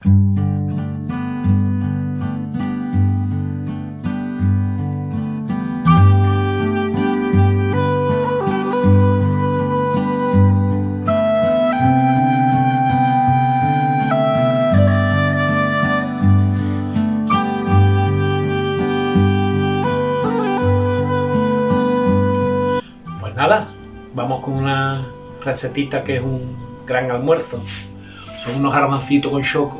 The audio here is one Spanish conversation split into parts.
Nada, vamos con una recetita que es un gran almuerzo. Son unos garbancitos con choco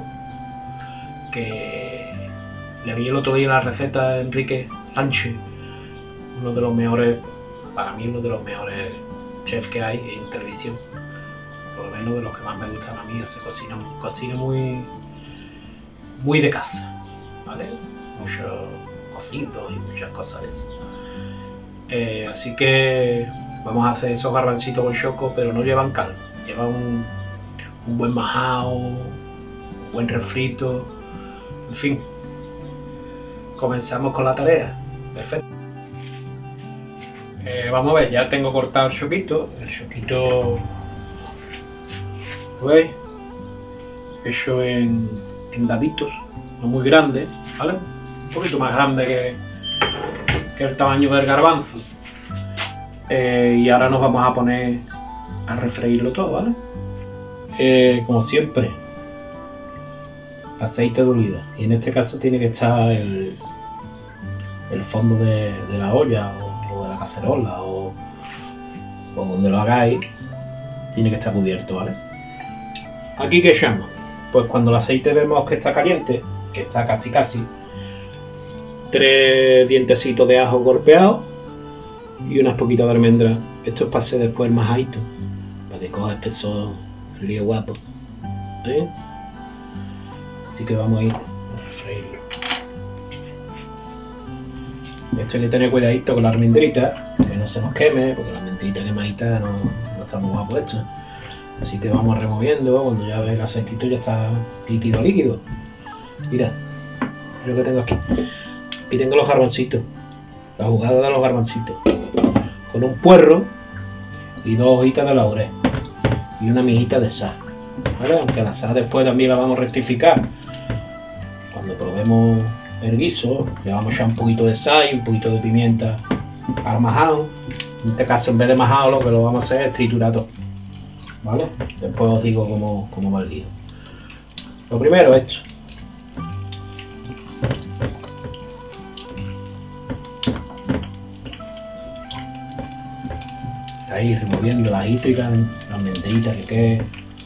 que le vi el otro día la receta de Enrique Sánchez, uno de los mejores, para mí uno de los mejores chefs que hay en televisión, por lo menos de los que más me gustan a mí. Se cocina muy de casa, ¿vale? Muchos cocidos y muchas cosas de eso. Así que vamos a hacer esos garbancitos con choco, pero no llevan cal, llevan un buen majao, un buen refrito, en fin. Comenzamos con la tarea. Perfecto. Vamos a ver, ya tengo cortado el choquito. El choquito, ¿lo veis? Hecho en daditos, no muy grande, ¿vale? Un poquito más grande que el tamaño del garbanzo. Y ahora nos vamos a poner a refreírlo todo, ¿vale? Como siempre, aceite de oliva, y en este caso tiene que estar el fondo de la olla o de la cacerola o donde lo hagáis, tiene que estar cubierto, ¿vale? Aquí, ¿qué echamos? Pues cuando el aceite vemos que está caliente, que está casi 3 dientecitos de ajo golpeados y unas poquitas de almendra. Esto es para hacer después el majadito, para que coja espesor el lío guapo, ¿eh? Así que vamos a ir a refreírlo. Esto hay que tener cuidadito con la almendrita, que no se nos queme, porque la almendrita quemadita no está muy guapo esto. Así que vamos removiendo. Cuando ya ve el aceitito ya está líquido. Mira lo que tengo aquí. Aquí tengo los garbancitos, la jugada de los garbancitos, con un puerro y 2 hojitas de laurel y una mijita de sal, ¿vale? Aunque la sal después también la vamos a rectificar cuando probemos el guiso. Le vamos a echar un poquito de sal y un poquito de pimienta al majado. En este caso, en vez de majado, lo que lo vamos a hacer es triturar todo, ¿vale? Después os digo cómo va el lío. Lo primero, esto. Ahí removiendo el ajito y la almendrita, que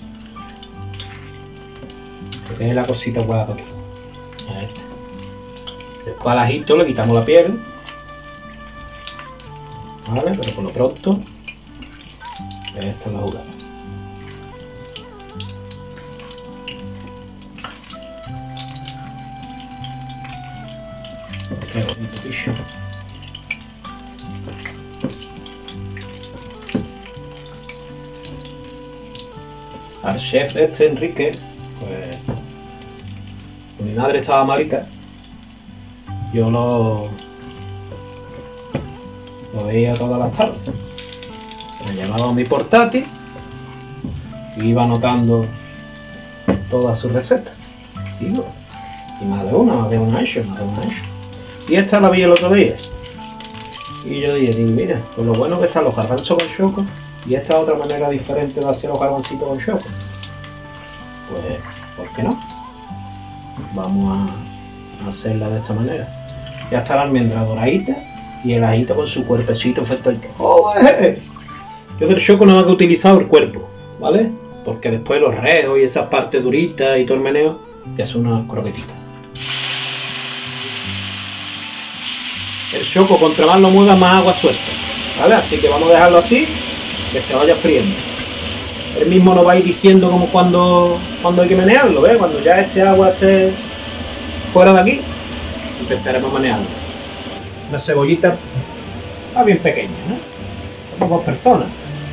quede la cosita guapa aquí. Después al ajito le quitamos la piel, ¿vale? Pero por lo pronto esta es la jugada. Qué bonito picho. Al chef Enrique, pues mi madre estaba malita, yo lo veía todas las tardes. Me llevaba mi portátil y iba anotando todas sus recetas. Y más de una hecho. Y esta la vi el otro día. Y yo dije, mira, pues lo bueno que están los garbanzos con choco. Y esta es otra manera diferente de hacer los garbancitos con choco. Pues, ¿por qué no? Vamos a hacerla de esta manera. Ya está la almendra doradita y el ajito con su cuerpecito perfecto. ¡Oh, Yo del choco no he utilizado el cuerpo, ¿vale? Porque después los rejos y esas partes duritas y todo el meneo ya son unas croquetitas. El choco, contra más lo mueva, más agua suelta, ¿vale? Así que vamos a dejarlo así, que se vaya friendo. Él mismo nos va a ir diciendo como cuando hay que menearlo, ¿ves? Cuando ya este agua esté fuera de aquí, empezaremos a menearlo. Una cebollita está bien pequeña, ¿no? Somos 2 personas.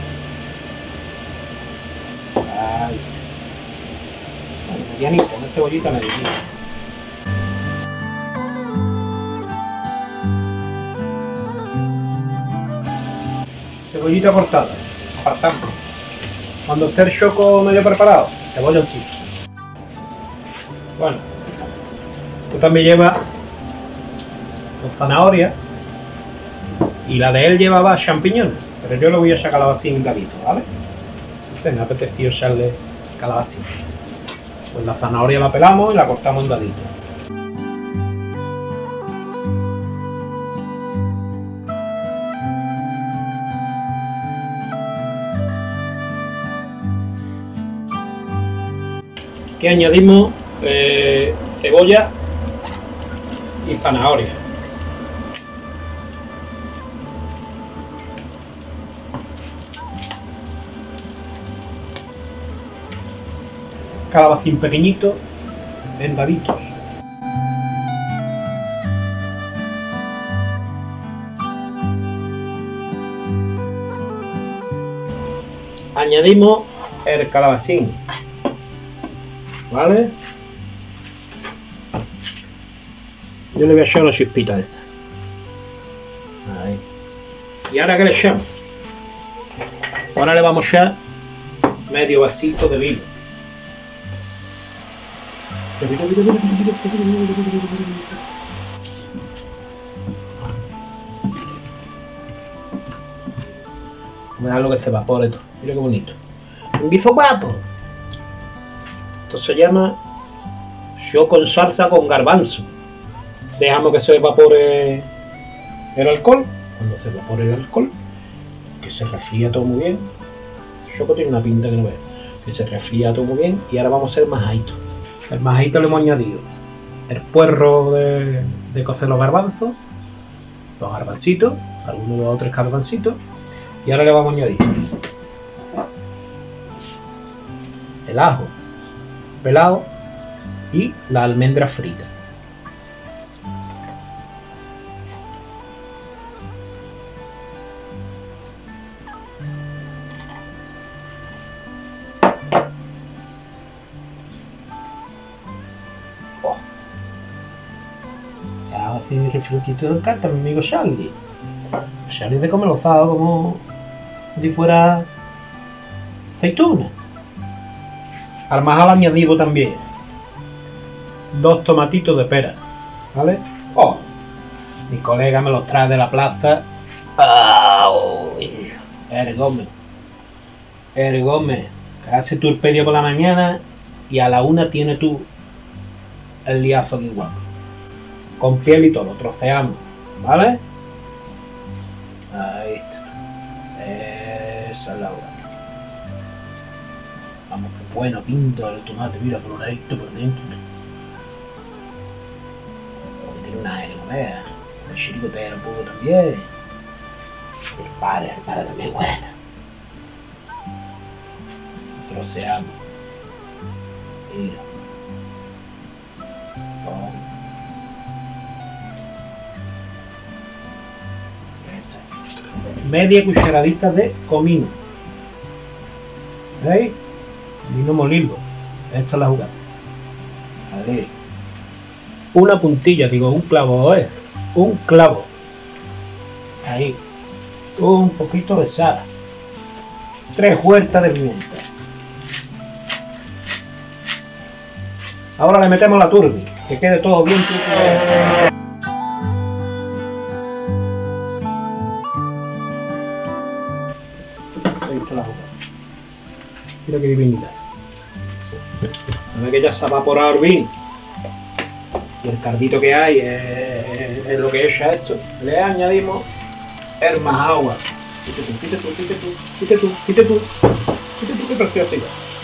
Ahí. Bueno, medianita, una cebollita medianita. Cebollita cortada, apartamos. Cuando esté el choco medio preparado, cebolloncito. Bueno, esto también lleva con zanahoria y la de él llevaba champiñones, pero yo le voy a echar calabacín hinchadito, ¿vale? Entonces me ha apetecido echarle calabacín. Pues la zanahoria la pelamos y la cortamos en daditos. Aquí añadimos cebolla y zanahoria. Calabacín pequeñito, en daditos. Añadimos el calabacín, ¿vale? Yo le voy a echar una chispita de esa. Ahí. ¿Y ahora qué le echamos? Ahora le vamos a echar medio vasito de vino. Voy a dejarlo que se evapore esto. Mira qué bonito. Un guiso guapo. Esto se llama yo con salsa con garbanzo. Dejamos que se evapore el alcohol. Cuando se evapore el alcohol, que se refría todo muy bien. El choco tiene una pinta que no veo. Que se refría todo muy bien. Y ahora vamos a hacer majadito. El majadito le hemos añadido el puerro de cocer los garbanzos, los garbancitos, algunos 2 o 3 garbancitos. Y ahora le vamos a añadir el ajo pelado y la almendra frita. Ya hace el refrutito de carta, mi amigo Charlie. Charlie de comer lozado como si fuera aceituna. Al majal añadimos también 2 tomatitos de pera, ¿vale? Oh, mi colega me los trae de la plaza. Eres Gómez, que hace tu el pedido por la mañana y a la 1 tiene tú el liazo aquí guapo. Con piel y todo, lo troceamos, ¿vale? Ahí está. Esa es la hora. Vamos, qué bueno pinto el tomate, mira, coloradito por dentro. Porque tiene una aeronea, el chiricotero un poco también. El padre también bueno. Troceamos. Mira. Media cucharadita de comino. ¿Veis? Vino molido. Esta es la jugada. Vale. Una puntilla, digo, un clavo, ¿eh? Un clavo. Ahí. Un poquito de sal. 3 huertas de pimienta. Ahora le metemos la turbi, que quede todo bien triturado. Ahí está la jugada. Mira qué divinidad. Ve que ya se ha evaporado el vino. Y el cardito que hay es lo que echa esto. Le añadimos el más agua. Fíjate tú, qué preciosidad.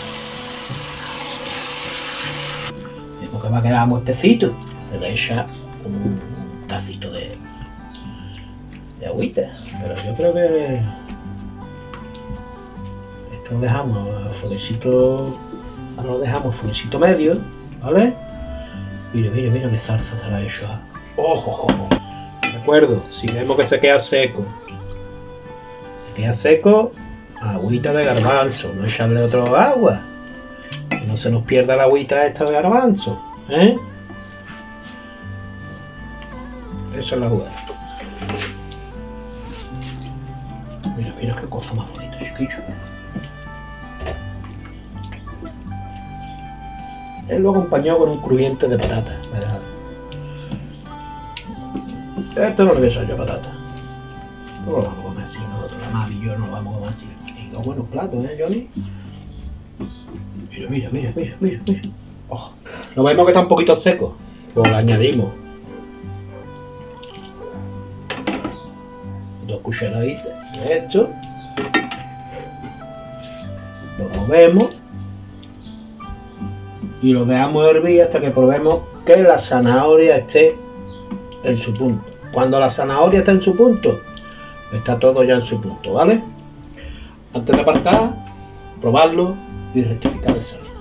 Porque va a quedar muy espesito. Se le echa un tacito de agüita. Pero yo creo que esto lo dejamos fueguecito. Ahora lo dejamos fueguecito medio, ¿vale? Mira qué salsa se la he hecho. ¡Ojo! De acuerdo, si vemos que se queda seco. Agüita de garbanzo, no echarle otro agua. Que no se nos pierda la agüita esta de garbanzo, ¿eh? Esa es la jugada. Mira qué cosa más bonita, chiquillo. Él lo acompañó con un crujiente de patata. Esto no le beso yo patata. No lo vamos a comer así nosotros, la Mavi y yo no lo vamos a comer así. Y dos buenos platos, Johnny. Mira. Oh. Lo vemos que está un poquito seco, pues lo añadimos 2 cucharaditas de esto. Lo movemos y lo dejamos hervir hasta que probemos que la zanahoria esté en su punto. Cuando la zanahoria está en su punto, está todo ya en su punto, ¿vale? Antes de apartar, probarlo y rectificar el sal.